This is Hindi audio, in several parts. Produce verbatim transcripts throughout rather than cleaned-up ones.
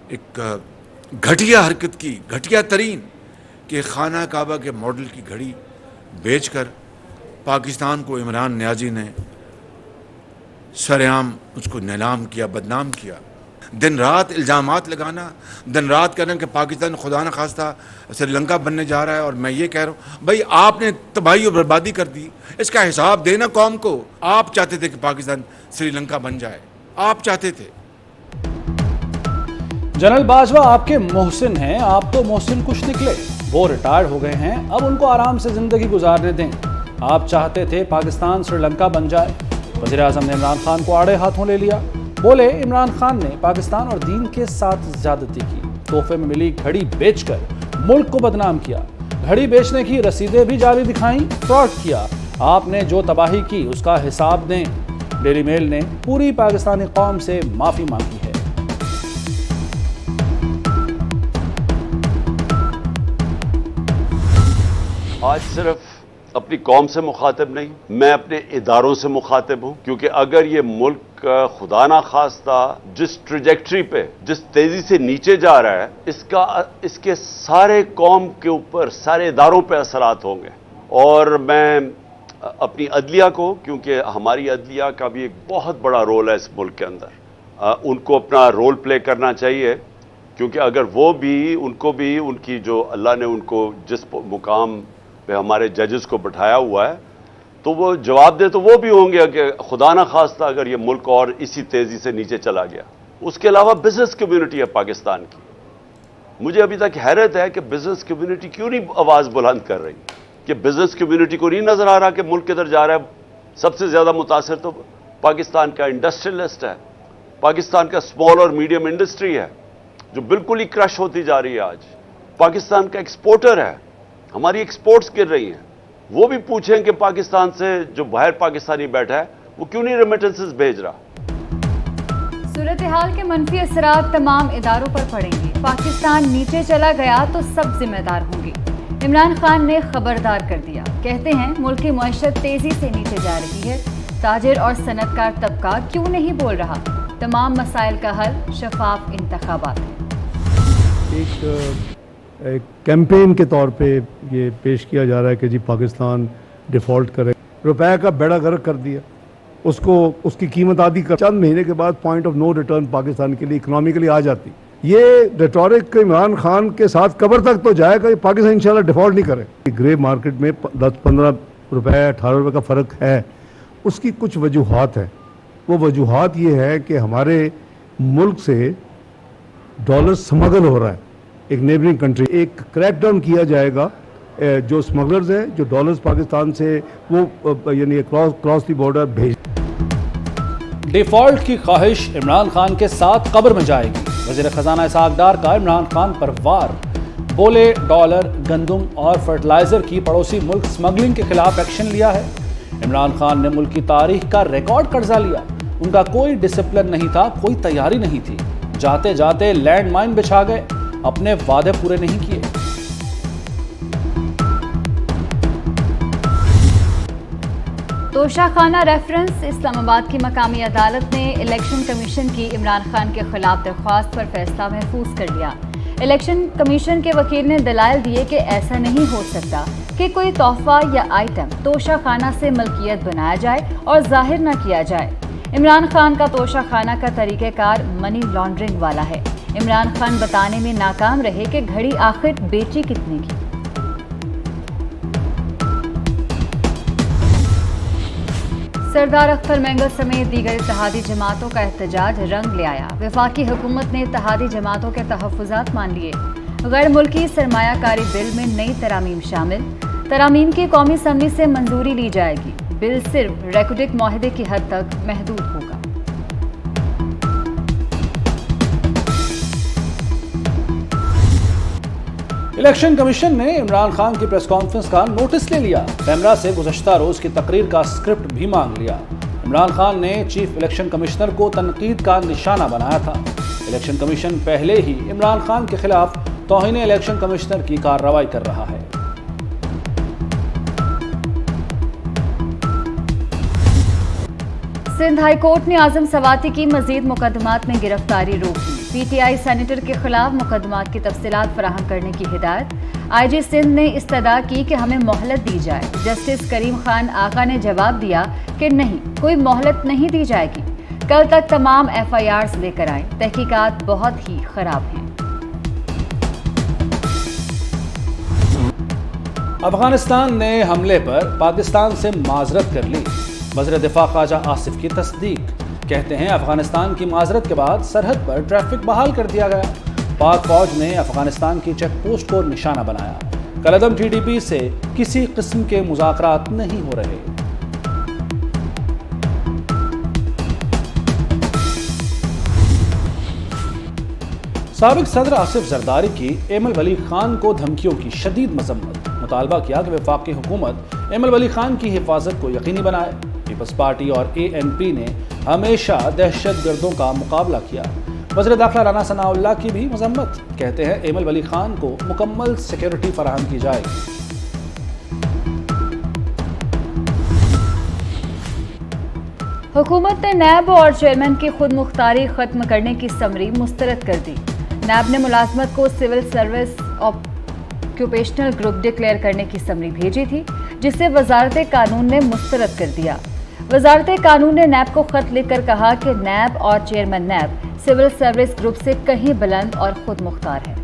एक घटिया हरकत की, घटिया तरीन, कि खाना काबा के मॉडल की घड़ी बेचकर पाकिस्तान को इमरान नियाज़ी ने सरेआम उसको नीलाम किया, बदनाम किया। दिन रात इल्ज़ामात लगाना, दिन रात कहना कि पाकिस्तान खुदा न खास्ता श्रीलंका बनने जा रहा है। और मैं ये कह रहा हूँ, भाई आपने तबाही और बर्बादी कर दी, इसका हिसाब देना कौम को। आप चाहते थे कि पाकिस्तान श्रीलंका बन जाए, आप चाहते थे। जनरल बाजवा आपके मोहसिन हैं, आप तो मोहसिन कुछ निकले। वो रिटायर्ड हो गए हैं, अब उनको आराम से जिंदगी गुजारने दें। आप चाहते थे पाकिस्तान श्रीलंका बन जाए। वज़ीर आज़म ने इमरान खान को आड़े हाथों ले लिया। बोले इमरान खान ने पाकिस्तान और दीन के साथ ज्यादती की, तोहफे में मिली घड़ी बेचकर मुल्क को बदनाम किया, घड़ी बेचने की रसीदें भी जारी दिखाई, फ्रॉड किया। आपने जो तबाही की उसका हिसाब दें। डेली मेल ने पूरी पाकिस्तानी कौम से माफी मांगी है। आज सिर्फ अपनी कौम से मुखातिब नहीं, मैं अपने इदारों से मुखातिब हूं, क्योंकि अगर ये मुल्क खुदा ना खास्ता जिस ट्रेजेक्ट्री पे, जिस तेजी से नीचे जा रहा है, इसका इसके सारे कौम के ऊपर, सारे इदारों पे असरात होंगे। और मैं अपनी अदलिया को, क्योंकि हमारी अदलिया का भी एक बहुत बड़ा रोल है इस मुल्क के अंदर, उनको अपना रोल प्ले करना चाहिए, क्योंकि अगर वो भी, उनको भी, उनकी जो अल्लाह ने उनको जिस मुकाम पे हमारे जजेस को बैठाया हुआ है, तो वो जवाब दे तो वो भी होंगे कि खुदा ना खास्ता अगर ये मुल्क और इसी तेजी से नीचे चला गया। उसके अलावा बिजनेस कम्युनिटी है पाकिस्तान की। मुझे अभी तक हैरत है कि बिजनेस कम्युनिटी क्यों नहीं आवाज बुलंद कर रही, कि बिजनेस कम्युनिटी को नहीं नजर आ रहा कि मुल्क किधर जा रहा है। सबसे ज्यादा मुतासर तो पाकिस्तान का इंडस्ट्रियलिस्ट है, पाकिस्तान का स्मॉल और मीडियम इंडस्ट्री है, जो बिल्कुल ही क्रश होती जा रही है। आज पाकिस्तान का एक्सपोर्टर है, हमारी एक्सपोर्ट्स गिर रही हैं। वो भी पूछें कि पाकिस्तान से जो बाहर पाकिस्तानी बैठा है वो क्यों नहीं रेमिटेंसेस भेज रहा। सूरत हाल के मनफी असरात तमाम इदारों पर पड़ेंगे। पाकिस्तान नीचे चला गया तो सब जिम्मेदार होंगे। इमरान खान ने खबरदार कर दिया। कहते हैं मुल्क की मईशत तेजी से नीचे जा रही है, ताजिर और सनतकार तबका क्यों नहीं बोल रहा। तमाम मसाइल का हल शफाफ इंतखाबात है। एक एक कैंपेन के तौर पे ये पेश किया जा रहा है कि जी पाकिस्तान डिफ़ॉल्ट करे, रुपए का बेड़ा गर्क कर दिया, उसको उसकी कीमत आधी कर, चंद महीने के बाद point of no return Pakistan के लिए इकोनॉमिकली आ जाती। ये रेटोरिक इमरान खान के साथ कबर तक तो जाएगा, पाकिस्तान इंशाल्लाह डिफ़ॉल्ट नहीं करे। ग्रे मार्केट में दस पंद्रह रुपए अठारह रुपए का फ़र्क है, उसकी कुछ वजूहात हैं। वो वजूहात ये है कि हमारे मुल्क से डॉलर स्मगल हो रहा है एक नेबरिंग कंट्री। एक क्रैकडाउन किया जाएगा, जो स्मगलर्स हैं, जो डॉलर्स पाकिस्तान से वो यानी क्रॉस क्रॉस दी बॉर्डर भेज। डिफॉल्ट की ख्वाहिश इमरान खान के साथ कब्र में जाएगी। वज़ीर खजाना इसहाक डार का इमरान खान पर वार। बोले डॉलर, गंदुम और फर्टिलाइजर की पड़ोसी मुल्क स्मगलिंग के खिलाफ एक्शन लिया है। इमरान खान ने मुल्क की तारीख का रिकॉर्ड कर्जा लिया। उनका कोई डिसिप्लिन नहीं था, कोई तैयारी नहीं थी। जाते जाते लैंड माइन बिछा गए, अपने वादे पूरे नहीं किए। तोशाखाना रेफरेंस। इस्लामाबाद की मकामी अदालत ने इलेक्शन कमीशन की इमरान खान के खिलाफ दरख्वास्त पर फैसला महफूज कर लिया। इलेक्शन कमीशन के वकील ने दलाइल दिए कि ऐसा नहीं हो सकता कि कोई तोहफा या आइटम तोशाखाना से मलकियत बनाया जाए और जाहिर न किया जाए। इमरान खान का तोशाखाना का तरीक़ेकार मनी लॉन्ड्रिंग वाला है। इमरान खान बताने में नाकाम रहे कि घड़ी आखिर बेची कितने की। सरदार अख्तर मेंगल समेत दीगर इत्तेहादी जमातों का एहतजाज रंग ले आया। वफाकी हुकूमत ने इत्तेहादी जमातों के तहफ़्फ़ुज़ात मान लिए। गैर मुल्की सरमायाकारी बिल में नई तरामीम शामिल। तरामीम की कौमी असम्बली से मंजूरी ली जाएगी। बिल सिर्फ रेकुडिक मुआहदे की हद तक महदूद होगा। इलेक्शन कमीशन ने इमरान खान की प्रेस कॉन्फ्रेंस का नोटिस ले लिया। कैमरा से गुज़श्ता रोज की तकरीर का स्क्रिप्ट भी मांग लिया। इमरान खान ने चीफ इलेक्शन कमिश्नर को तनकीद का निशाना बनाया था। इलेक्शन कमीशन पहले ही इमरान खान के खिलाफ तौहीन इलेक्शन कमिश्नर की कार्रवाई कर रहा है। सिंध हाई कोर्ट ने आजम सवाती की मजीद मुकदमात में गिरफ्तारी रोक दी। पीटीआई सेनेटर के खिलाफ मुकदमात की तफसीलात फराहम करने की हिदायत। आईजी सिंध ने इस्तदा की कि हमें मोहलत दी जाए। जस्टिस करीम खान आका ने जवाब दिया कि नहीं, कोई मोहलत नहीं दी जाएगी। कल तक तमाम एफ आई आर्स लेकर आए। तहकीकात बहुत ही खराब हैं। अफगानिस्तान ने हमले पर पाकिस्तान से माजरत कर ली। वज़ीर दिफा ख्वाजा आसिफ की तस्दीक, कहते हैं अफगानिस्तान की माजरत के बाद सरहद पर ट्रैफिक बहाल कर दिया गया। पाक फौज ने अफगानिस्तान की चेक पोस्ट को निशाना बनाया। कलअदम टीडीपी से किसी किस्म के मुज़ाकरात नहीं हो रहे। साबिक सदर आसिफ जरदारी की एमल वली खान को धमकियों की शदीद मजम्मत। मुतालबा किया कि वफाकी हुकूमत एमल वली खान की हिफाजत को यकीनी बनाए। पीपल्स पार्टी और ए एन पी ने हमेशा दहशत गर्दों का मुकाबला किया। वज़ीर दाखिला राना सनाउल्लाह की भी मजम्मत, कहते हैं एमल वली खान को मुकम्मल सिक्योरिटी फराहम की जाएगी। हुकूमत ने नैब और चेयरमैन की खुद मुख्तारी खत्म करने की समरी मुस्तरद कर दी। नैब ने मुलाजमत को civil service occupational group declare करने की समरी भेजी थी, जिसे वजारत कानून ने मुस्तरद कर दिया। वजारत कानून ने नैब को खत लिखकर कहा कि नैब और chairman NAB civil service group से कहीं बुलंद और खुद मुख्तार है।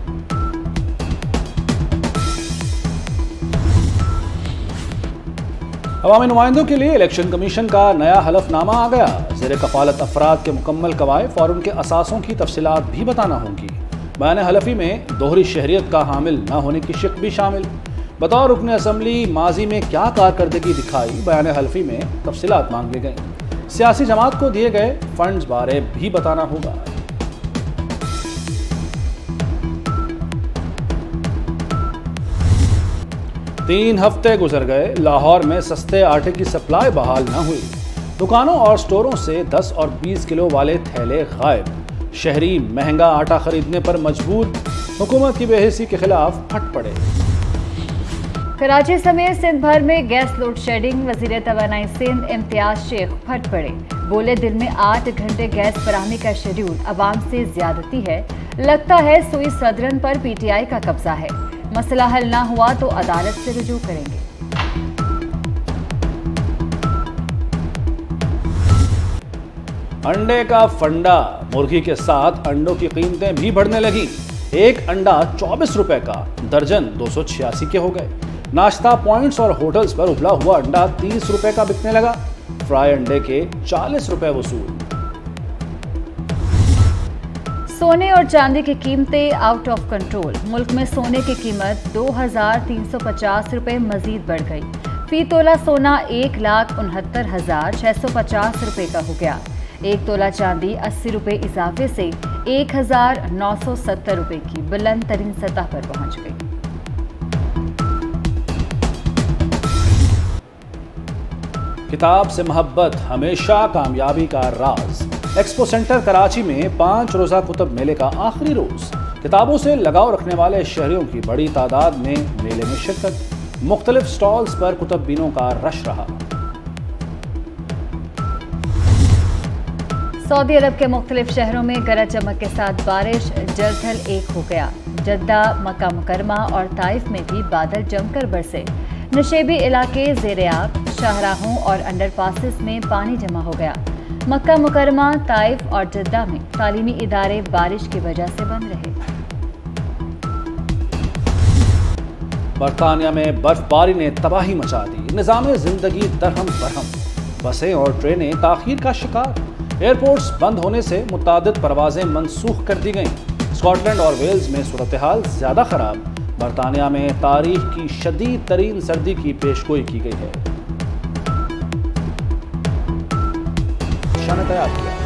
अवामी नुमाइंदों के लिए इलेक्शन कमीशन का नया हलफनामा आ गया। ज़ेर कफालत अफराद के मुकम्मल कवायद और उनके असासों की तफसीलात भी बताना होंगी। बयान हलफी में दोहरी शहरियत का हामिल न होने की शिक भी शामिल। बतौर रुकन असम्बली माजी में क्या कारकर्दगी दिखाई, बयान हलफी में तफसीलात मांगी गई। सियासी जमात को दिए गए फंड्स बारे भी बताना होगा। तीन हफ्ते गुजर गए, लाहौर में सस्ते आटे की सप्लाई बहाल न हुई। दुकानों और स्टोरों से दस और बीस किलो वाले थैले गायब। शहरी महंगा आटा खरीदने पर मजबूर, हुकूमत की बेहिसी के खिलाफ फट पड़े। कराची समेत सिंध भर में गैस लोड शेडिंग। वजीर तवानाई सिंध इम्तियाज शेख फट पड़े, बोले दिन में आठ घंटे गैस फराहमी का शेड्यूल अवाम से ज्यादती है। लगता है सुई सदरन पर पीटीआई का कब्जा है। मसला हल ना हुआ तो अदालत से रुजू करेंगे। अंडे का फंडा, मुर्गी के साथ अंडों की कीमतें भी बढ़ने लगी। एक अंडा चौबीस रुपए का, दर्जन दो सौ छियासी के हो गए। नाश्ता पॉइंट्स और होटल्स पर उबला हुआ अंडा तीस रुपए का बिकने लगा। फ्राई अंडे के चालीस रुपए वसूल। सोने और चांदी की कीमतें आउट ऑफ कंट्रोल। मुल्क में सोने की कीमत दो हजार तीन सौ पचास रुपए मजीद बढ़ गई। फी तोला सोना एक लाख उनहत्तर हजार छह सौ पचास रुपए का हो गया। एक तोला चांदी अस्सी रुपए इजाफे से एक हजार नौ सौ सत्तर रुपए की बुलंद तरीन सतह पर पहुंच गई। किताब से मोहब्बत हमेशा कामयाबी का राज। एक्सपो सेंटर कराची में पांच रोजा कुतुब मेले का आखिरी रोज। किताबों से लगाव रखने वाले शहरियों की बड़ी तादाद ने मेले में शिरकत। मुख्तलिफ स्टॉल्स पर कुतुब बीनों का रश रहा। सऊदी अरब के मुख्तलिफ शहरों में गरज चमक के साथ बारिश, जलथल एक हो गया। जद्दा, मक्का मुकरमा और ताइफ में भी बादल जमकर बरसे। नशेबी इलाके ज़ेरे आब, शाहराहों और अंडरपासेस में पानी जमा हो गया। मक्का मुकरमा, ताइफ और जद्दा में तालीमी इदारे बारिश की वजह से बंद रहे। बरतानिया में बर्फबारी ने तबाही मचा दी। निज़ाम जिंदगी दरहम बरहम। बसें और ट्रेनें ताखीर का शिकार। एयरपोर्ट्स बंद होने से मुतादिद परवाजें मनसूख कर दी गईं। स्कॉटलैंड और वेल्स में सूरत हाल ज्यादा खराब। बरतानिया में तारीख की शदीद तरीन सर्दी की पेशगोई की गई है। शान तैयार किया।